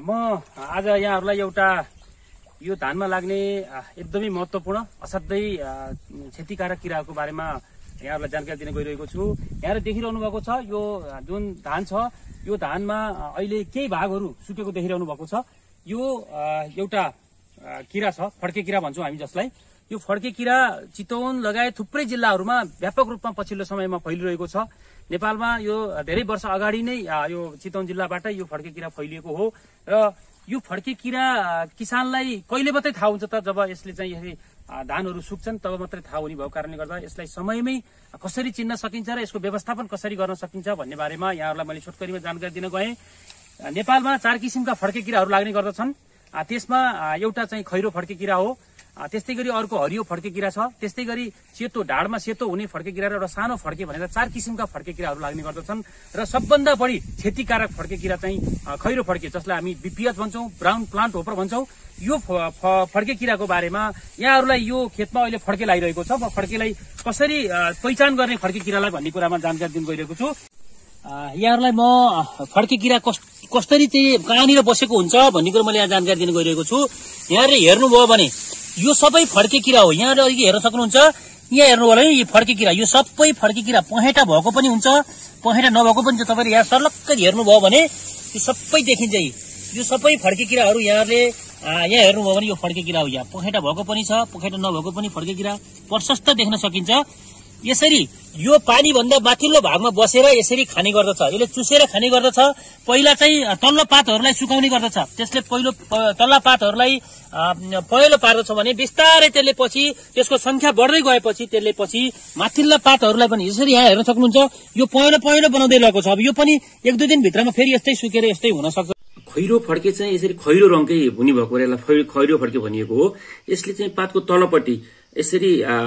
म आज यहाँहरूलाई एउटा यो धानमा लाग्ने एकदमै महत्त्वपूर्ण असाध्यै क्षतिकारक किराहरूको बारेमा यहाँहरूलाई जानकारी दिन गइरहेको छु। यहाँले देखिरहनु भएको छ यो जुन धान छ यो धानमा अहिले केही भागहरू सुकेको देखिरहनु भएको छ। यो एउटा किरा छ, फड्के किरा भन्छौँ हामी जसलाई। यो फड्के किरा चितवन लगायत थुप्रै जिल्लाहरूमा व्यापक रूपमा पछिल्लो समयमा फैलिरहेको छ। नेपालमा यो धेरै वर्ष अगाडि नै यो चितवन जिल्लाबाट यो फड्के किरा फैलिएको हो र यो फड्के किरा किसानलाई कहिले मात्रै थाहा हुन्छ त जब यसले चाहिँ यसरी धानहरू सुक्छन् तब मात्रै थाहा हुने भएको कारणले गर्दा यसलाई समयमै कसरी चिन्न सकिन्छ र यसको व्यवस्थापन कसरी गर्न सकिन्छ भन्ने बारेमा यहाँहरूलाई मैले छोटकरीमा जानकारी दिन गएँ। नेपालमा 4 किसिमका फड्के किराहरू लाग्ने गर्दछन्। त्यसमा एउटा चाहिँ खैरो फड्के किरा हो, त्यस्तै गरी अर्को हरियो फड्के किरा छ, त्यस्तै गरी सेतो ढाडमा सेतो हुने फड्के किरा र एउटा सानो फड्के भनेर 4 किसिमका फड्के किराहरू लाग्ने गर्दछन्। र सबभन्दा बढी क्षतिकारक फड्के किरा चाहिँ खैरो फड्के जसलाई हामी बीपीएच भन्छौँ, ब्राउन प्लान्ट होपर भन्छौँ। यो फड्के किराको बारेमा यहाँहरूलाई यो खेतमा अहिले फड्के लागिरहेको छ। म फड्केलाई कसरी पहिचान गर्ने फड्के किरालाई भन्ने कुरामा जानकारी दिन गइरहेको छु। यहाँहरूलाई म फड्के किरा कसरी चाहिँ कहाँनिर बसेको हुन्छ भन्ने कुरो मैले यहाँ जानकारी दिन गइरहेको छु। यहाँले हेर्नुभयो भने यो सबै फड्के किरा हो। यहाँले अघि हेर्न सक्नुहुन्छ, यहाँ हेर्नु होला यो फड्के किरा, यो सबै फड्के किरा पहेँटा भएको पनि हुन्छ, पहेँटा नभएको पनि छ। तपाईँले यहाँ सर्लक्कै हेर्नुभयो भने यो सबै देखिन्छ। यो सबै फड्के किराहरू यहाँले यहाँ हेर्नुभयो भने यो फड्के किरा हो। यहाँ पखेटा भएको पनि छ, पखेटा नभएको पनि फड्के किरा प्रशस्त देख्न सकिन्छ। यसरी यो पानी भन्दा माथिल्लो भागमा बसेर यसरी खाने गर्दछ, यसले चुसेर खाने गर्दछ। पहिला चाहिँ तल्लो पातहरूलाई सुकाउने गर्दछ, त्यसले पहिलो तल्ला पातहरूलाई पहेँलो पार्दछ भने बिस्तारै त्यसले पछि त्यसको संख्या बढ्दै गएपछि त्यसले पछि माथिल्ला पातहरूलाई पनि यसरी यहाँ हेर्न सक्नुहुन्छ यो पहेँलो पहेँलो बनाउँदै लगेको छ। अब यो पनि 1-2 दिनभित्रमा फेरि यस्तै सुकेर यस्तै हुन सक्छ। खैरो फड्के चाहिँ यसरी खैरो रङकै हुने भएको यसलाई खैरो फड्के भनिएको हो। यसले चाहिँ पातको तलपट्टि यसरी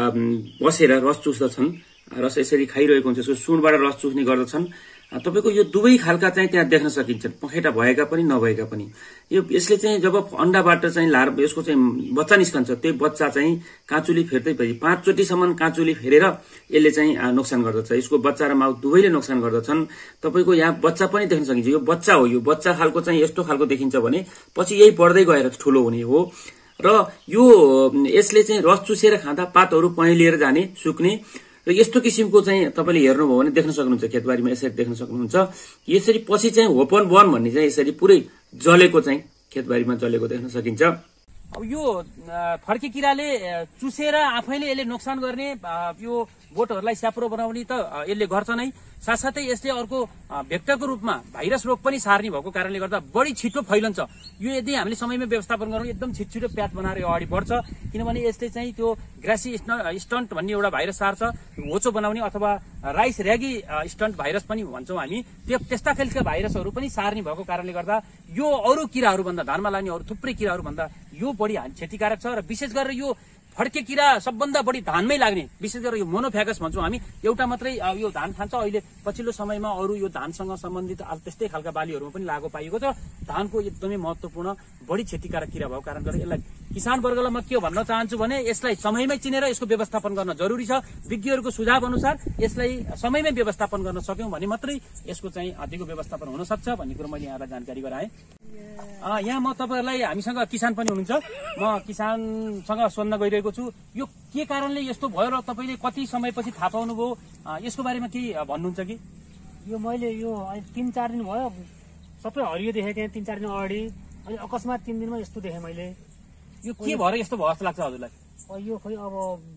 बसेर रस चुस्दछन्, रस यसरी खाइरहेको हुन्छ, यसको सुनबाट रस चुस्ने गर्दछन्। तपाईको यो दुवै खालका चाहिँ त्यहाँ देख्न सकिन्छन्, पखेटा भएका पनि नभएका पनि। यो यसले चाहिँ जब अण्डाबाट चाहिँ यसको चाहिँ बच्चा निस्कन्छ, त्यो बच्चा चाहिँ काँचुली फेर्दै 5 चोटिसम्म काँचुली फेरेर यसले चाहिँ नोक्सान गर्दछ। यसको बच्चा र माउ दुवैले नोक्सान गर्दछन्। तपाईको यहाँ बच्चा पनि देख्न सकिन्छ, यो बच्चा हो। यो बच्चा खालको चाहिँ यस्तो खालको देखिन्छ भने पछि यही बढ्दै गएर ठुलो हुने हो। र यो यसले चाहिँ रस चुसेर खाँदा पातहरू पहेँलिएर जाने, सुक्ने र यस्तो किसिमको चाहिँ तपाईले हेर्नुभयो भने देख्न सक्नुहुन्छ। खेतबारीमा यसरी देख्न सक्नुहुन्छ। यसरी पछि चाहिँ होपन वन भन्ने चाहिँ यसरी पुरै जलेको चाहिँ खेतबारीमा जलेको देख्न सकिन्छ। अब यो फड्के किराले चुसेर आफैले यसले नोक्सान गर्ने, यो बोटहरूलाई स्याप्रो बनाउने त यसले गर्छ नै, साथसाथै यसले अर्को भेक्टरको रूपमा भाइरस रोग पनि सार्ने भएको कारणले गर्दा बढी छिटो फैलन्छ। यो यदि हामीले समयमा व्यवस्थापन गरौँ एकदम छिटो प्याच बनाएर अगाडि बढ्छ, किनभने यसले चाहिँ त्यो ग्रासी स्टन्ट भन्ने एउटा भाइरस सार्छ, होचो बनाउने अथवा राइस र्यागी स्टन्ट भाइरस पनि भन्छौँ हामी। त्यस्ता खालका भाइरसहरू पनि सार्ने भएको कारणले गर्दा यो अरू किराहरूभन्दा, धानमा लाग्ने अरू थुप्रै किराहरूभन्दा यो बढी क्षतिकारक छ। र विशेष गरेर यो फड्के किरा सबभन्दा बढी धानमै लाग्ने, विशेष गरेर यो मोनोफ्यागस भन्छौँ हामी। एउटा मात्रै यो धान खान्छ। अहिले पछिल्लो समयमा अरू यो धानसँग सम्बन्धित त्यस्तै खालका बालीहरूमा पनि लागु पाइएको छ। धानको एकदमै महत्त्वपूर्ण बढी क्षतिकारक किरा भएको कारणले गर्दा यसलाई किसान वर्गलाई म के भन्न चाहन्छु भने यसलाई समयमै चिनेर यसको व्यवस्थापन गर्न जरुरी छ। विज्ञहरूको सुझाव अनुसार यसलाई समयमै व्यवस्थापन गर्न सक्यौं भने मात्रै यसको चाहिँ अधिकको व्यवस्थापन हुन सक्छ भन्ने कुरो मैले यहाँलाई जानकारी गराएँ। यहाँ म तपाईहरुलाई, हामीसँग किसान पनि हुनुहुन्छ, म किसानसँग सोध्न गइरहेको छु यो के कारणले यस्तो भयो र तपाईले कति समयपछि थाहा पाउनुभयो, यसको बारेमा के भन्नुहुन्छ कि? यो मैले यो 3-4 दिन भयो सबै हरियो देखेँ त्यहाँ 3-4 दिन अगाडि, अनि अकस्मात 3 दिनमा यस्तो देखेँ मैले। यो के भएर यस्तो भयो जस्तो लाग्छ हजुरलाई? यो खोइ अब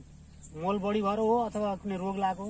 मोल बढी भएर हो अथवा कुनै रोग लाग्यो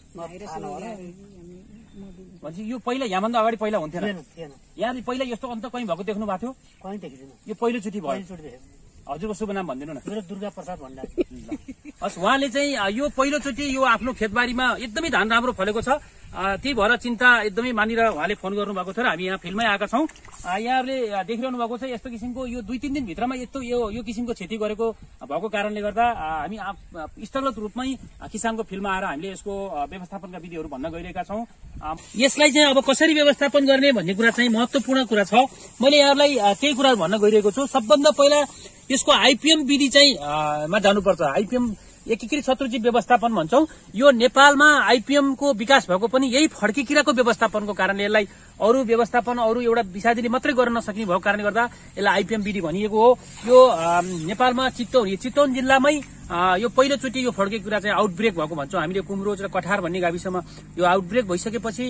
भनेपछि यो पहिला यहाँभन्दा अगाडि पहिला हुन्थेन? यहाँले पहिला यस्तो अन्त कहीँ भएको देख्नु भएको थियो? कहीँ देखेन। यो पहिलोचोटि भयो? हजुरको शुभ नाम भनिदिनु न। मेरो दुर्गा प्रसाद भण्डारी। हस्, उहाँले चाहिँ यो पहिलोचोटि यो आफ्नो खेतबारीमा एकदमै धान राम्रो फलेको छ, त्यही भएर चिन्ता एकदमै मानेर उहाँले फोन गर्नु भएको थियो र हामी यहाँ फिल्डमै आएका छौँ। यहाँहरूले देखिरहनु भएको छ यस्तो किसिमको यो 2-3 दिनभित्रमा यस्तो यो किसिमको क्षति गरेको भएको कारणले गर्दा हामी स्थलगत रूपमै किसानको फिल्डमा आएर हामीले यसको व्यवस्थापनका विधिहरू भन्न गइरहेका छौँ। यसलाई चाहिँ अब कसरी व्यवस्थापन गर्ने भन्ने कुरा चाहिँ महत्त्वपूर्ण कुरा छ। मैले यहाँहरूलाई केही कुरा भन्न गइरहेको छु। सबभन्दा पहिला यसको आइपिएम विधि चाहिँ मा जानुपर्छ। आइपिएम एकीकृत शत्रुजीव व्यवस्थापन भन्छौं। यो नेपालमा आइपिएम को विकास भएको पनि यही फड्के किराको व्यवस्थापनको कारणले यसलाई अरू व्यवस्थापन अरू एउटा विषादीले मात्रै गर्न नसक्ने भएको कारणले गर्दा यसलाई आइपिएम विधि भनिएको हो। यो नेपालमा चितवन जिल्लामै यो पहिलोचोटि यो फड्के कुरा चाहिँ आउटब्रेक भएको भन्छौँ हामीले। कुमरोज र कठार भन्ने गाविसमा यो आउटब्रेक भइसकेपछि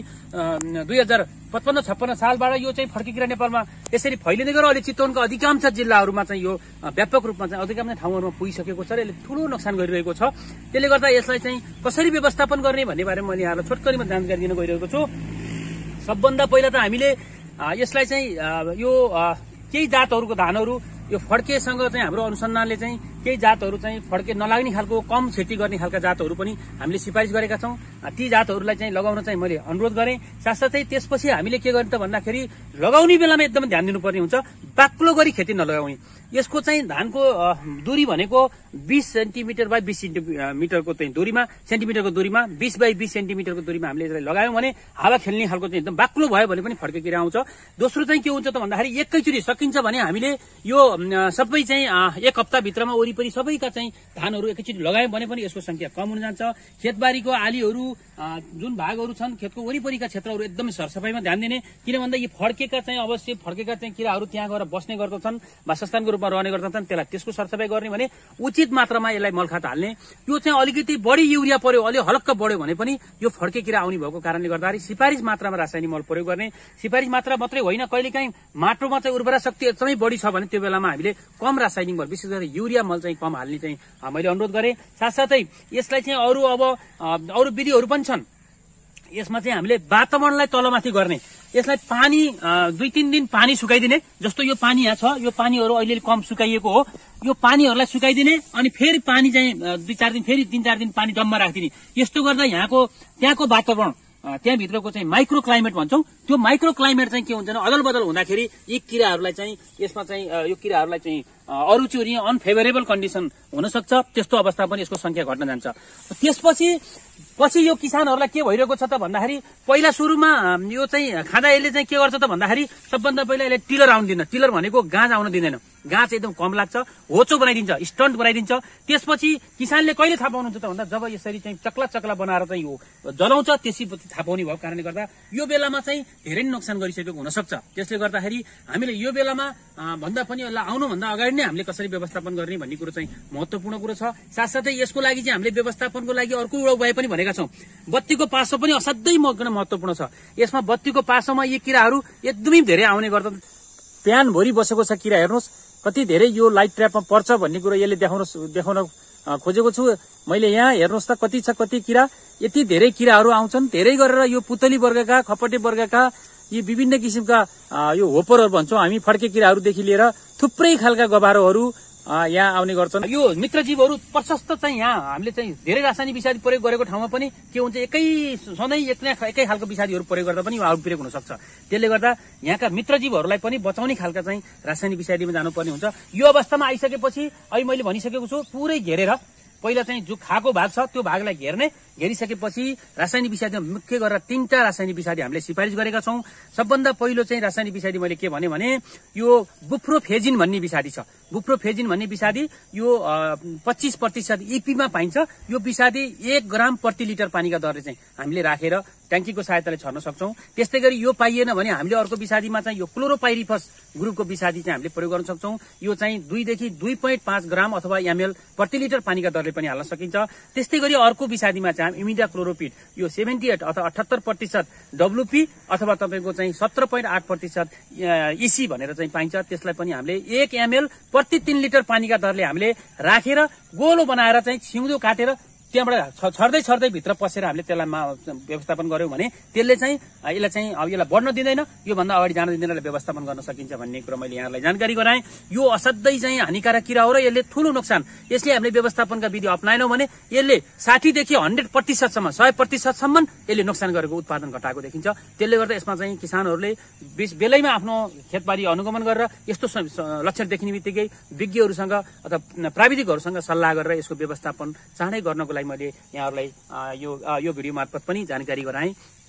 2055-56 सालबाट यो चाहिँ फड्के किरा नेपालमा यसरी फैलिँदै गयो। अहिले चितवनका अधिकांश जिल्लाहरूमा चाहिँ यो व्यापक रूपमा चाहिँ अधिकांश ठाउँहरूमा पुगिसकेको छ र यसले ठूलो नोक्सान गरिरहेको छ। त्यसले गर्दा यसलाई चाहिँ कसरी व्यवस्थापन गर्ने भन्ने बारेमा मैले यहाँलाई छोटकरीमा जानकारी दिन गइरहेको छु। सबभन्दा पहिला त हामीले यसलाई चाहिँ यो केही जातहरूको धानहरू यो फड्केसँग चाहिँ हाम्रो अनुसन्धानले चाहिँ केही जातहरू चाहिँ फड्के नलाग्ने खालको कम खेती गर्ने खालका जातहरू पनि हामीले सिफारिस गरेका छौँ। ती जातहरूलाई चाहिँ लगाउन चाहिँ मैले अनुरोध गरेँ। साथसाथै त्यसपछि हामीले के गर्ने त भन्दाखेरि लगाउने बेलामा एकदमै ध्यान दिनुपर्ने हुन्छ, बाक्लो गरी खेती नलगाउने। यसको चाहिँ धानको दूरी भनेको 20 सेन्टिमिटर बाई 20 सेन्टिमिटरको चाहिँ दूरीमा 20 बाई 20 सेन्टिमिटरको दूरीमा हामीले यसलाई लगायौँ भने हावा खेल्ने खालको चाहिँ एकदम बाक्लो भयो भने पनि फड्के किरा आउँछ। दोस्रो चाहिँ के हुन्छ त भन्दाखेरि एकैचोटि सकिन्छ भने हामीले यो सबै चाहिँ एक हप्ताभित्रमा वरिपरि सबैका चाहिँ धानहरू एकैचोटि लगायौँ भने पनि यसको संख्या कम हुन जान्छ। खेतबारीको आलीहरू जुन भागहरू छन् खेतको वरिपरिका क्षेत्रहरू एकदमै सरसफाइमा ध्यान दिने, किन भन्दा यी फड्केका चाहिँ अवश्य फड्केका चाहिँ किराहरू त्यहाँ गएर बस्ने गर्दछन्, वासस्थानको रूपमा रहने गर्दछन्। त्यसलाई त्यसको सरसफाइ गर्ने भने उचित मात्रामा यसलाई मलखात हाल्ने। यो चाहिँ अलिकति बढी युरिया पर्यो, अलि हलक्क बढ्यो भने पनि यो फड्के किरा आउने भएको कारणले गर्दाखेरि सिफारिस मात्रामा रासायनिक मल प्रयोग गर्ने। सिफारिस मात्रा मात्रै होइन, कहिलेकाहीँ माटोमा चाहिँ उर्वरा शक्ति एकदमै बढी छ भने त्यो बेलामा हामीले कम रासायनिक मल विशेष गरी युरिया मल चाहिँ कम हाल्ने चाहिँ मैले अनुरोध गरेँ। साथसाथै यसलाई चाहिँ अरू विधिहरू पनि छन्। यसमा चाहिँ हामीले वातावरणलाई तलमाथि गर्ने, यसलाई पानी 2-3 दिन पानी सुकाइदिने। जस्तो यो पानी यहाँ छ, यो पानीहरू अहिले कम सुकाइएको हो, यो पानीहरूलाई सुकाइदिने अनि फेरि पानी चाहिँ 2-4 दिन फेरि 3-4 दिन पानी डममा राखिदिने। यस्तो गर्दा त्यहाँको वातावरण त्यहाँभित्रको चाहिँ माइक्रो क्लाइमेट भन्छौँ, त्यो माइक्रो क्लाइमेट चाहिँ के हुन्छ भने अदल बदल हुँदाखेरि यी किराहरूलाई चाहिँ यसमा चाहिँ यो किराहरूलाई चाहिँ अरुचि अनफेभरेबल कन्डिसन हुन सक्छ। त्यस्तो अवस्था पनि यसको संख्या घट्न जान्छ। पछि यो किसानहरूलाई के भइरहेको छ त भन्दाखेरि पहिला सुरुमा यो चाहिँ खाँदा यसले चाहिँ के गर्छ त भन्दाखेरि सबभन्दा पहिला यसले टिलर आउन दिन्न। टिलर भनेको गाँज आउन दिँदैन, गाँच एकदम कम लाग्छ, होचो बनाइदिन्छ, स्टन्ट बनाइदिन्छ। त्यसपछि किसानले कहिले थाहा पाउनुहुन्छ त भन्दा जब यसरी चाहिँ चक्ला बनाएर चाहिँ यो जलाउँछ त्यसपछि थाहा पाउने भएको कारणले गर्दा यो बेलामा चाहिँ धेरै नोक्सान गरिसकेको हुन सक्छ। त्यसले गर्दाखेरि हामीले यो बेलामा भन्दा पनि यसलाई आउनुभन्दा अगाडि नै हामीले कसरी व्यवस्थापन गर्ने भन्ने कुरो चाहिँ महत्त्वपूर्ण कुरो छ। साथसाथै यसको लागि चाहिँ हामीले व्यवस्थापनको लागि अर्को एउटा उपाय पनि भनेका छौँ। बत्तीको पासो पनि असाध्यै महत्त्वपूर्ण छ। यसमा बत्तीको पासोमा यी किराहरू एकदमै धेरै आउने गर्छन्। प्यान भरि बसेको छ किरा, हेर्नुहोस् कति धेरै यो लाइट ट्र्यापमा पर्छ भन्ने कुरो यसले देखाउन खोजेको छु मैले। यहाँ हेर्नुहोस् त कति छ, कति किरा, यति धेरै किराहरू आउँछन्। धेरै गरेर यो पुतली वर्गका, खपटे वर्गका यी विभिन्न किसिमका यो होपरहरू भन्छौँ हामी, फड्के किराहरूदेखि लिएर थुप्रै खालका गभारोहरू यहाँ आउने गर्छन्। यो मित्रजीवहरू प्रशस्त चाहिँ यहाँ हामीले चाहिँ धेरै रासायनिक विषादी प्रयोग गरेको ठाउँमा पनि के हुन्छ सधैँ एकै खालको विषादीहरू प्रयोग गर्दा पनि यो आउटब्रेक हुन सक्छ। त्यसले गर्दा यहाँका मित्रजीवहरूलाई पनि बचाउने खालका चाहिँ रासायनिक विषादीमा जानुपर्ने हुन्छ। यो अवस्थामा आइसकेपछि अहिले मैले भनिसकेको छु पुरै घेरेर पहिला चाहिँ जो खाएको भाग छ त्यो भागलाई घेरिसकेपछि रासायनिक विषादीमा मुख्य गरेर 3टा रासायनिक विषादी हामीले सिफारिस गरेका छौँ। सबभन्दा पहिलो चाहिँ रासायनिक विषादी मैले के भने यो बुप्रोफेजिन भन्ने विषादी छ। बुप्रोफेजिन भन्ने विषादी यो 25% इपीमा पाइन्छ। यो विषादी 1 ग्राम प्रति लिटर पानीका दरले चाहिँ हामीले राखेर ट्याङ्कीको सहायताले छर्न सक्छौँ। त्यस्तै गरी यो पाइएन भने हामीले अर्को विषादीमा चाहिँ यो क्लोरोपाइरिफस ग्रुपको विषादी चाहिँ हामीले प्रयोग गर्न सक्छौँ। यो चाहिँ 2 देखि 2.5 ग्राम अथवा ml प्रति लिटर पानीका दरले पनि हाल्न सकिन्छ। त्यस्तै गरी अर्को विषादीमा चाहिँ इमिडाक्लोरोपिड यो 78 अथवा 78% डब्लुपी अथवा तपाईँको चाहिँ 17.8% इसी भनेर चाहिँ पाइन्छ। त्यसलाई पनि हामीले 1 ml प्रति 3 लिटर पानीका दरले हामीले राखेर गोलो बनाएर चाहिँ सिउँदो काटेर त्यहाँबाट छर्दै भित्र पसेर हामीले त्यसलाई व्यवस्थापन गर्यौँ भने त्यसले चाहिँ यसलाई बढ्न दिँदैन, योभन्दा अगाडि जान दिँदैन, व्यवस्थापन गर्न सकिन्छ भन्ने कुरा मैले यहाँलाई जानकारी गराएँ। यो असाध्यै चाहिँ हानिकारक किरा हो र यसले ठूलो नोक्सान, यसले हामीले व्यवस्थापनका विधि अप्नाएनौँ भने यसले 60 देखि 100%सम्म 100%सम्म यसले नोक्सान गरेको उत्पादन घटाएको देखिन्छ। त्यसले गर्दा यसमा चाहिँ किसानहरूले बेलैमा आफ्नो खेतबारी अनुगमन गरेर यस्तो लक्षण देखिने बित्तिकै विज्ञहरूसँग अथवा प्राविधिकहरूसँग सल्लाह गरेर यसको व्यवस्थापन चाँडै गर्नको लागि मैले यहाँहरूलाई यो भिडियो मार्फत पनि जानकारी गराएँ।